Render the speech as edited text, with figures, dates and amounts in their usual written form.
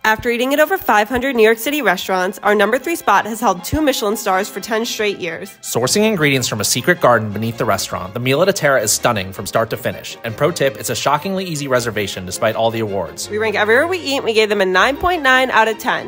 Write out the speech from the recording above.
After eating at over 500 New York City restaurants, our number 3 spot has held 2 Michelin stars for 10 straight years. Sourcing ingredients from a secret garden beneath the restaurant, the meal at Atera is stunning from start to finish. And pro tip, it's a shockingly easy reservation despite all the awards. We rank everywhere we eat, and we gave them a 9.9 out of 10.